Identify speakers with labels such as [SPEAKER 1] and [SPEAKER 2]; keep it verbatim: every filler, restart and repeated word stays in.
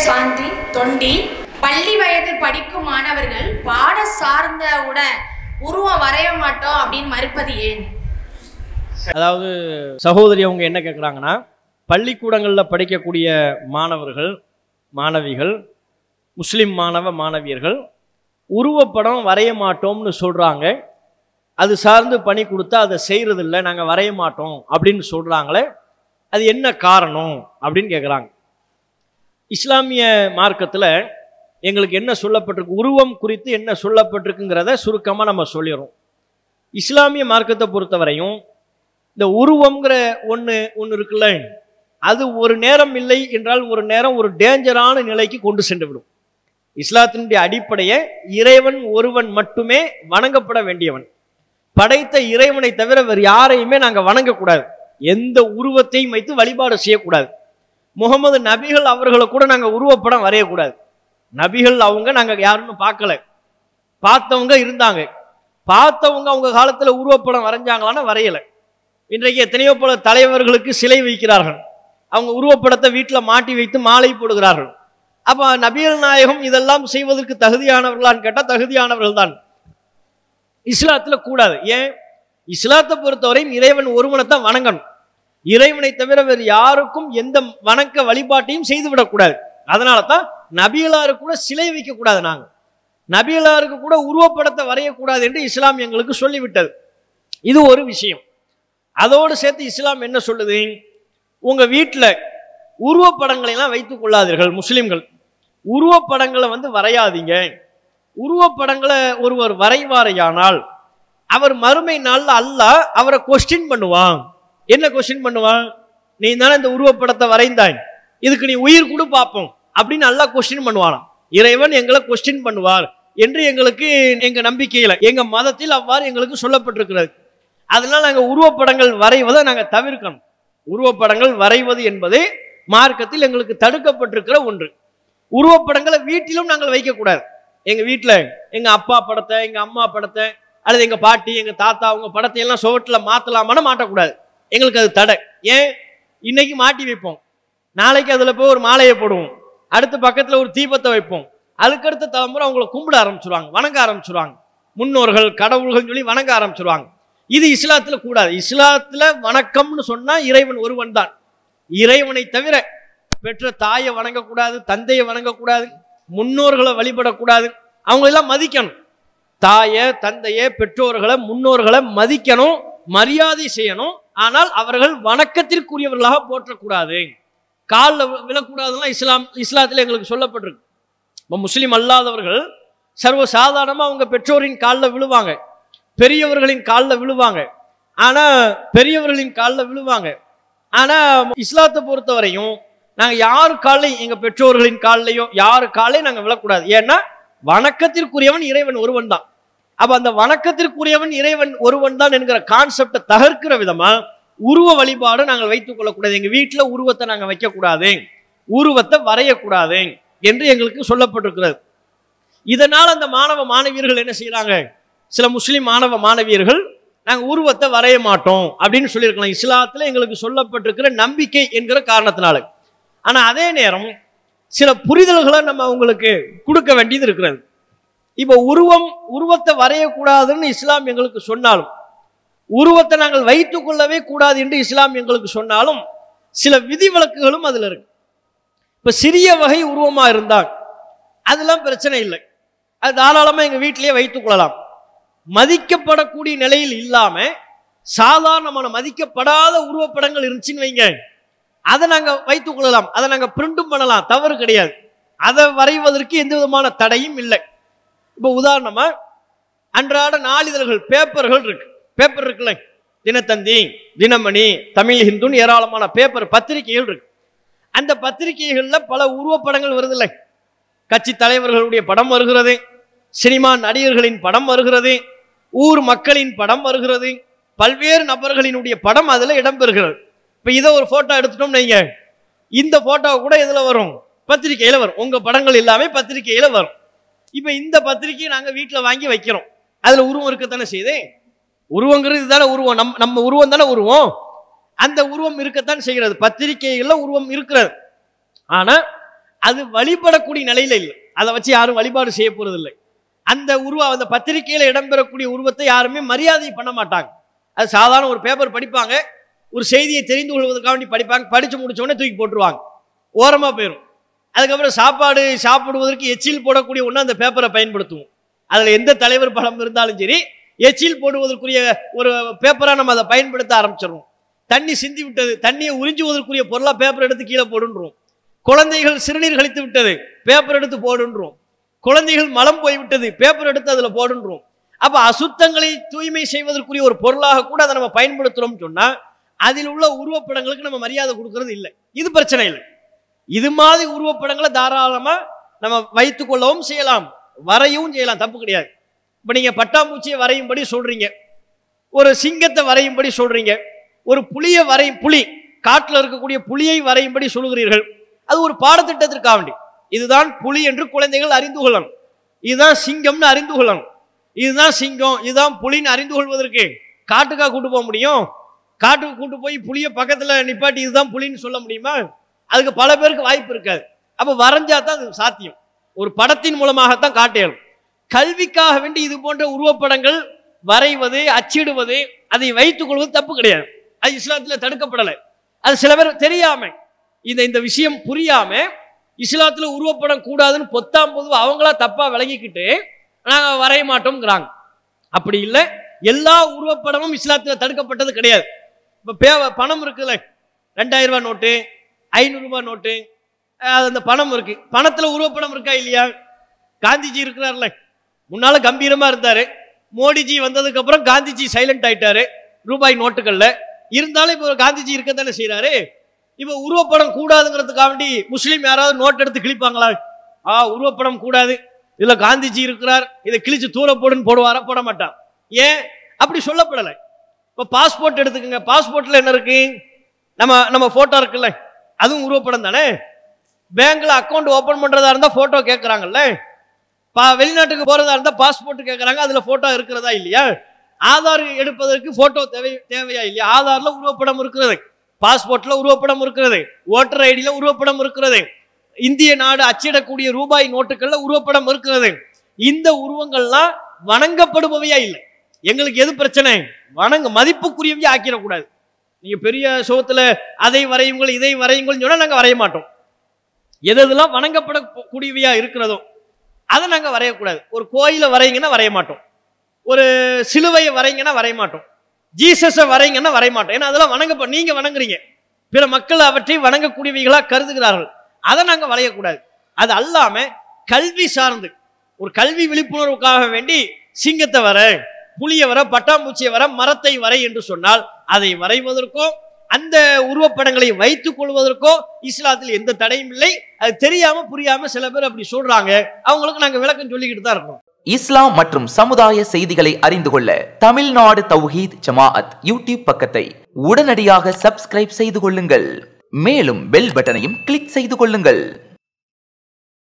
[SPEAKER 1] சாந்தி தொண்டி. பள்ளி வயதில் படிக்கும் மாணவர்கள் பாட சார்ந்த உட உருவம் வரைய மாட்டோம் அப்படின்னு மறுப்பது ஏன்?
[SPEAKER 2] அதாவது சகோதரி அவங்க என்ன கேட்குறாங்கன்னா, பள்ளிக்கூடங்களில் படிக்கக்கூடிய மாணவர்கள் மாணவிகள் முஸ்லீம் மாணவ மாணவியர்கள் உருவப்படம் வரைய மாட்டோம்னு சொல்கிறாங்க. அது சார்ந்து பணி கொடுத்தா அதை செய்கிறதில்ல, நாங்கள் வரைய மாட்டோம் அப்படின்னு சொல்கிறாங்களே, அது என்ன காரணம் அப்படின்னு கேட்குறாங்க. இஸ்லாமிய மார்க்கத்தில் எங்களுக்கு என்ன சொல்லப்பட்டிருக்கு, உருவம் குறித்து என்ன சொல்லப்பட்டிருக்குங்கிறத சுருக்கமாக நம்ம சொல்லிடுறோம். இஸ்லாமிய மார்க்கத்தை பொறுத்தவரையும் இந்த உருவம்ங்கிற ஒன்று ஒன்று இருக்குல்ல, அது ஒரு நேரம் இல்லை என்றால் ஒரு நேரம் ஒரு டேஞ்சரான நிலைக்கு கொண்டு சென்று விடும். இஸ்லாத்தினுடைய அடிப்படையை இறைவன் ஒருவன் மட்டுமே வணங்கப்பட வேண்டியவன். படைத்த இறைவனை தவிர வேறு யாரையுமே நாங்கள் வணங்கக்கூடாது, எந்த உருவத்தையும் வைத்து வழிபாடு செய்யக்கூடாது. முகமது நபிகள் அவர்களை கூட நாங்கள் உருவப்படம் வரையக்கூடாது. நபிகள் அவங்க நாங்கள் யாருன்னு பார்க்கல, பார்த்தவங்க இருந்தாங்க, பார்த்தவங்க அவங்க காலத்தில் உருவப்படம் வரைஞ்சாங்களான்னு வரையலை. இன்றைக்கு எத்தனையோ பல தலைவர்களுக்கு சிலை வைக்கிறார்கள், அவங்க உருவப்படத்தை வீட்டில் மாட்டி வைத்து மாலை போடுகிறார்கள். அப்போ நபிகள் நாயகம் இதெல்லாம் செய்வதற்கு தகுதியானவர்களான்னு கேட்டால் தகுதியானவர்கள் தான். இஸ்லாத்தில் கூடாது. ஏன்? இஸ்லாத்தை பொறுத்தவரையும் இறைவன் ஒருவனைத்தான் வணங்கணும், இறைவனை தவிர வேறு யாருக்கும் எந்த வணக்க வழிபாட்டையும் செய்துவிடக்கூடாது. அதனால தான் நபிகளாருக்கு கூட சிலை வைக்கக்கூடாது, நாங்கள் நபிகளாருக்கு கூட உருவப்படத்தை வரையக்கூடாது என்று இஸ்லாம் எங்களுக்கு சொல்லிவிட்டது. இது ஒரு விஷயம். அதோடு சேர்த்து இஸ்லாம் என்ன சொல்லுது, உங்கள் வீட்டில் உருவப்படங்களை எல்லாம் வைத்துக் கொள்ளாதீர்கள். முஸ்லிம்கள் உருவப்படங்களை வந்து வரையாதீங்க. உருவப்படங்களை ஒருவர் வரைவாரையானால் அவர் மறுமை நாளில் அல்லாஹ் அவரை கொஸ்டின் பண்ணுவான். என்ன கொஸ்டின் பண்ணுவான்? நீ தானே இந்த உருவப்படத்தை வரைந்தாய், இதுக்கு நீ உயிர் கொடு பார்ப்போம் அப்படின்னு அல்லாஹ் கொஸ்டின் பண்ணுவானாம். இறைவன் எங்களை கொஸ்டின் பண்ணுவார் என்று எங்களுக்கு எங்க நம்பிக்கையில் எங்க மதத்தில் அவ்வாறு எங்களுக்கு சொல்லப்பட்டிருக்கிறது. அதனால நாங்கள் உருவப்படங்கள் வரைவதை நாங்கள் தவிர்க்கணும். உருவப்படங்கள் வரைவது என்பது மார்க்கத்தில் எங்களுக்கு தடுக்கப்பட்டிருக்கிற ஒன்று. உருவப்படங்களை வீட்டிலும் நாங்கள் வைக்கக்கூடாது. எங்க வீட்டில் எங்க அப்பா படத்தை, எங்க அம்மா படத்தை, அல்லது எங்க பாட்டி எங்க தாத்தா அவங்க படத்தை எல்லாம் சுவற்றில் மாற்றலாமான்னு மாட்டக்கூடாது. எங்களுக்கு அது தடை. ஏன்? இன்னைக்கு மாட்டி வைப்போம், நாளைக்கு அதில் போய் ஒரு மாலையை போடுவோம், அடுத்த பக்கத்தில் ஒரு தீபத்தை வைப்போம், அதுக்கடுத்த தலைமுறை அவங்களை கும்பிட ஆரம்பிச்சிருவாங்க, வணங்க ஆரம்பிச்சிருவாங்க, முன்னோர்கள் கடவுள்கள் சொல்லி வணங்க ஆரம்பிச்சிருவாங்க. இது இஸ்லாத்துல கூடாது. இஸ்லாத்துல வணக்கம்னு சொன்னா இறைவன் ஒருவன் தான். இறைவனை தவிர பெற்ற தாயை வணங்கக்கூடாது, தந்தையை வணங்கக்கூடாது, முன்னோர்களை வழிபடக்கூடாது. அவங்க எல்லாம் மதிக்கணும். தாயை தந்தையை பெற்றோர்களை முன்னோர்களை மதிக்கணும், மரியாதை செய்யணும். ஆனால் அவர்கள் வணக்கத்திற்குரியவர்களாக போற்றக்கூடாது, காலில் விழக்கூடாதுன்னா இஸ்லாம் இஸ்லாத்தில் எங்களுக்கு சொல்லப்பட்டிருக்கு. இப்போ முஸ்லீம் அல்லாதவர்கள் சர்வ சாதாரணமாக அவங்க பெற்றோரின் காலில் விழுவாங்க, பெரியவர்களின் காலில் விழுவாங்க. ஆனால் பெரியவர்களின் காலில் விழுவாங்க ஆனால் இஸ்லாத்தை பொறுத்தவரையும் நாங்கள் யார் காலையும் எங்கள் பெற்றோர்களின் காலிலையோ யார் காலையும் நாங்கள் விழக்கூடாது. ஏன்னா வணக்கத்திற்குரியவன் இறைவன் ஒருவன் தான். அப்போ அந்த வணக்கத்திற்குரியவன் இறைவன் ஒருவன் தான் என்கிற கான்செப்டை தகர்க்கிற விதமா உருவ வழிபாடு நாங்கள் வைத்துக் கொள்ளக்கூடாது. எங்கள் வீட்டில் உருவத்தை நாங்கள் வைக்கக்கூடாது, உருவத்தை வரையக்கூடாது என்று எங்களுக்கு சொல்லப்பட்டிருக்கிறது. இதனால் அந்த மாணவ மாணவியர்கள் என்ன செய்யறாங்க, சில முஸ்லிம் மாணவ மாணவியர்கள் நாங்கள் உருவத்தை வரைய மாட்டோம் அப்படின்னு சொல்லியிருக்கலாம். இஸ்லாத்தில் எங்களுக்கு சொல்லப்பட்டிருக்கிற நம்பிக்கை என்கிற காரணத்தினால. ஆனால் அதே நேரம் சில புரிதல்களை நம்ம அவங்களுக்கு கொடுக்க வேண்டியது இருக்கிறது. இப்போ உருவம் உருவத்தை வரையக்கூடாதுன்னு இஸ்லாம் எங்களுக்கு சொன்னாலும், உருவத்தை நாங்கள் வைத்துக் கொள்ளவே கூடாது என்று இஸ்லாம் எங்களுக்கு சொன்னாலும் சில விதிவிலக்குகளும் அதில் இருக்கு. இப்போ சிறிய வகை உருவமாக இருந்தால் அதெல்லாம் பிரச்சனை இல்லை, அது தாராளமாக எங்கள் வீட்டிலேயே வைத்துக் கொள்ளலாம். மதிக்கப்படக்கூடிய நிலையில் இல்லாம சாதாரணமான மதிக்கப்படாத உருவப்படங்கள் இருந்துச்சுன்னு வைங்க, அதை நாங்கள் வைத்துக் கொள்ளலாம், அதை நாங்கள் பிரிண்டும் பண்ணலாம், தவறு கிடையாது. அதை வரைவதற்கு எந்த விதமான தடையும் இல்லை. இப்போ உதாரணமா அன்றாட நாளிதழ்கள் பேப்பர்கள் இருக்கு, பேப்பர் இருக்குல்ல, தினத்தந்தி, தினமணி, தமிழ் ஹிந்துன்னு ஏராளமான பேப்பர் பத்திரிகைகள் இருக்கு. அந்த பத்திரிகைகளில் பல உருவப்படங்கள் வருதில்லை, கட்சி தலைவர்களுடைய படம் வருகிறது, சினிமா நடிகர்களின் படம் வருகிறது, ஊர் மக்களின் படம் வருகிறது, பல்வேறு நபர்களினுடைய படம் அதில் இடம்பெறுகிறது. இப்போ இதை ஒரு போட்டோ எடுத்துட்டோம் நீங்க, இந்த போட்டோ கூட இதில் வரும், பத்திரிகையில் வரும், உங்க படங்கள் எல்லாமே பத்திரிகையில் வரும். இப்போ இந்த பத்திரிகையை நாங்கள் வீட்டில் வாங்கி வைக்கிறோம், அதில் உருவம் இருக்கத்தானே செய்யுது. உருவங்கிறது தானே உருவம், நம் நம்ம உருவம் தானே உருவம், அந்த உருவம் இருக்கத்தான் செய்கிறது. பத்திரிகைகளில் உருவம் இருக்கிறது. ஆனால் அது வழிபடக்கூடிய நிலையில இல்லை. அதை வச்சு யாரும் வழிபாடு செய்ய போறது இல்லை. அந்த உருவம், அந்த பத்திரிகையில இடம்பெறக்கூடிய உருவத்தை யாருமே மரியாதை பண்ண மாட்டாங்க. அது சாதாரண ஒரு பேப்பர் படிப்பாங்க, ஒரு செய்தியை தெரிந்து கொள்வதற்காக வேண்டி படிப்பாங்க, படிச்சு முடிச்ச உடனே தூக்கி போட்டுருவாங்க, ஓரமா போயிடும். அதுக்கப்புறம் சாப்பாடு சாப்பிடுவதற்கு எச்சில் போடக்கூடிய ஒன்று அந்த பேப்பரை பயன்படுத்துவோம். அதுல எந்த தலைவர் படம் இருந்தாலும் சரி, எச்சில் போடுவதற்குரிய ஒரு பேப்பரா நம்ம அதை பயன்படுத்த ஆரம்பிச்சிடணும். தண்ணி சிந்தி விட்டது, தண்ணியை உறிஞ்சுவதற்குரிய பொருளா பேப்பர் எடுத்து கீழே போடுன்றோம். குழந்தைகள் சிறுநீர் கழித்து விட்டது, பேப்பர் எடுத்து போடுன்றோம். குழந்தைகள் மலம் போய்விட்டது, பேப்பர் எடுத்து அதுல போடுன்றோம். அப்ப அசுத்தங்களை தூய்மை செய்வதற்குரிய ஒரு பொருளாக கூட அதை நம்ம பயன்படுத்துறோம் சொன்னா, அதில் உள்ள உருவப்படங்களுக்கு நம்ம மரியாதை கொடுக்கறது இல்லை. இது பிரச்சனை இல்லை. இது மாதிரி உருவப்படங்களை தாராளமா நம்ம வைத்துக் கொள்ளவும் செய்யலாம், வரையவும் செய்யலாம், தப்பு கிடையாது. இப்ப நீங்க பட்டாம்பூச்சியை வரையும்படி சொல்றீங்க, ஒரு சிங்கத்தை வரையும்படி சொல்றீங்க, ஒரு புலியை வரையும், புலி காட்டில் இருக்கக்கூடிய புலியை வரையும்படி சொல்லுகிறீர்கள். அது ஒரு பாடத்திட்டத்திற்காக வேண்டி, இதுதான் புலி என்று குழந்தைகள் அறிந்து கொள்ளணும், இதுதான் சிங்கம்னு அறிந்து கொள்ளணும், இதுதான் சிங்கம் இதுதான் புலின்னு அறிந்து கொள்வதற்கு காட்டுக்காக கூட்டு போக முடியும்? காட்டுக்கு கூட்டு போய் புலியை பக்கத்துல நிப்பாட்டி இதுதான் புலின்னு சொல்ல முடியுமா? அதுக்கு பல பேருக்கு வாய்ப்பு இருக்காது. அப்ப வரைஞ்சா தான் அது சாத்தியம். ஒரு படத்தின் மூலமாகத்தான் காட்டேன். கல்விக்காக வேண்டி இது போன்ற உருவப்படங்கள் வரைவது, அச்சிடுவது, அதை வைத்துக் கொள்வது தப்பு கிடையாது. அது இஸ்லாத்துல தடுக்கப்படலை. அது சில பேர் தெரியாம, இந்த இந்த விஷயம் புரியாம இஸ்லாத்துல உருவப்படம் கூடாதுன்னு பொத்தாம் போது அவங்களா தப்பா விளங்கிக்கிட்டு நாங்க வரைய மாட்டோம்ங்கிறாங்க. அப்படி இல்லை, எல்லா உருவப்படமும் இஸ்லாத்துல தடுக்கப்பட்டது கிடையாது. இப்ப பே பணம் இருக்குல்ல, ரெண்டாயிரம் ரூபாய் நோட்டு, ஐநூறு ரூபாய் நோட்டு, அந்த பணம் இருக்கு, பணத்துல உருவப்படம் இருக்கா இல்லையா? காந்திஜி இருக்கிறார்ல, முன்னால கம்பீரமா இருந்தாரு, மோடிஜி வந்ததுக்கு அப்புறம் காந்திஜி சைலண்ட் ஆயிட்டாரு ரூபாய் நோட்டுகள்ல. இருந்தாலும் இப்ப காந்திஜி இருக்கத்தானே செய்யறாரு. இப்ப உருவப்படம் கூடாதுங்கிறதுக்காக வேண்டி முஸ்லீம் யாராவது நோட் எடுத்து கிழிப்பாங்களா? ஆ உருவப்படம் கூடாது, இதுல காந்திஜி இருக்கிறார், இதை கிழிச்சு தூர போடுன்னு போடுவாரா? போட மாட்டான். ஏன் அப்படி சொல்லப்படலை. இப்ப பாஸ்போர்ட் எடுத்துக்கோங்க, பாஸ்போர்ட்ல என்ன இருக்கு? நம்ம நம்ம போட்டோ இருக்குல்ல, அதுவும் உருவப்படம் தானே. பேங்க்ல அக்கௌண்ட் ஓபன் பண்றதா இருந்தா போட்டோ கேட்கறாங்கல்ல, வெளிநாட்டுக்கு போறதா இருந்தா பாஸ்போர்ட் கேட்கறாங்க, அதுல போட்டோ இருக்கிறதா இல்லையா? ஆதார் எடுப்பதற்கு போட்டோ தேவை தேவையா இல்லையா? ஆதார்ல உருவப்படம் இருக்கிறது, பாஸ்போர்ட்ல உருவப்படம் இருக்கிறது, ஓட்டர் ஐடியில உருவப்படம் இருக்கிறது, இந்திய நாடு அச்சிடக்கூடிய ரூபாய் நோட்டுகள்ல உருவப்படம் இருக்கிறது. இந்த உருவங்கள்லாம் வணங்கப்படுபவையா இல்லை. எங்களுக்கு எது பிரச்சனை? வணங்க மதிப்புக்குரியவையா ஆக்கிடக்கூடாது. நீங்க பெரிய சோத்துல அதை வரையுங்கள் இதை வரையுங்கள் சொன்னா நாங்க வரைய மாட்டோம். எது எதெல்லாம் வணங்கப்படக்கூடியவையா இருக்கிறதோ அதை நாங்க வரையக்கூடாது. ஒரு கோயிலை வரையுங்கன்னா வரைய மாட்டோம், ஒரு சிலுவையை வரைங்கன்னா வரைய மாட்டோம், ஜீசஸை வரைங்கன்னா வரைய மாட்டோம். ஏன்னா அதெல்லாம் வணங்க, நீங்க வணங்குறீங்க, பிற மக்கள் அவற்றை வணங்கக்கூடியவைகளா கருதுகிறார்கள், அதை நாங்க வரையக்கூடாது. அது அல்லாம கல்வி சார்ந்து ஒரு கல்வி விழிப்புணர்வுக்காக வேண்டி சிங்கத்தை வர, புலியை வர, பட்டாம்பூச்சியை வர, மரத்தை வரை என்று சொன்னால் அதை வரைவதற்கோ அந்த உருவப்படங்களை வைத்துக் கொள்வதற்கோ இஸ்லாத்தில் எந்த தடையும் இல்லை. அது தெரியாம புரியாம சில பேர் அப்படி சொல்றாங்க, அவங்களுக்கு நாங்க விளக்கம் சொல்லிக்கிட்டு தான் இருக்கோம்.
[SPEAKER 3] இஸ்லாம் மற்றும் சமுதாய செய்திகளை அறிந்து கொள்ள தமிழ்நாடு தௌஹீத் ஜமாஅத் யூடியூப் பக்கத்தை உடனடியாக சப்ஸ்கிரைப் செய்து கொள்ளுங்கள். மேலும் பெல் பட்டனையும் கிளிக் செய்து கொள்ளுங்கள்.